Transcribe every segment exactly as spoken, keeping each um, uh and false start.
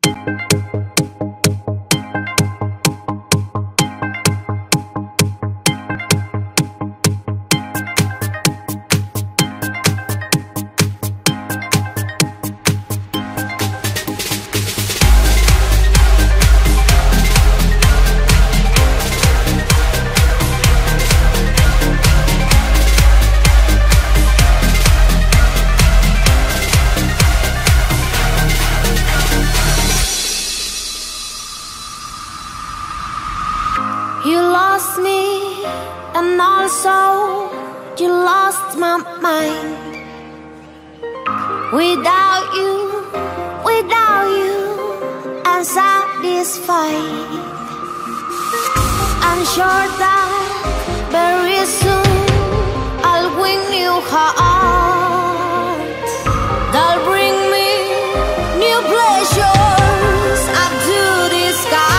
You lost me, and also you lost my mind. Without you, without you, I'm satisfied. I'm sure that very soon I'll win your heart. That'll bring me new pleasures up to the sky.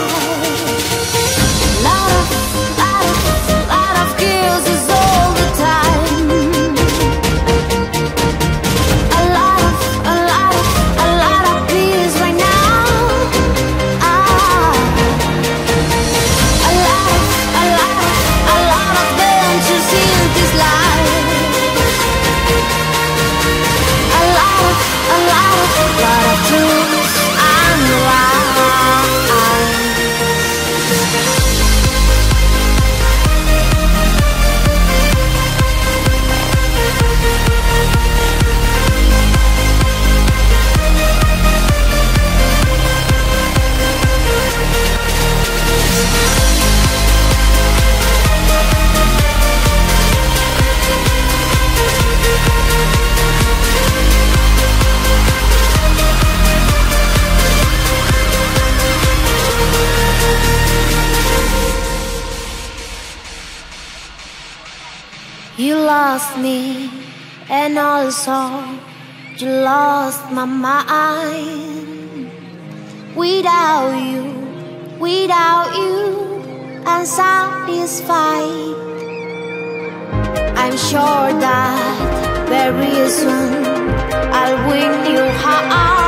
You lost me, and also you lost my mind. Without you, without you, I'm satisfied. I'm sure that very soon I'll win your heart.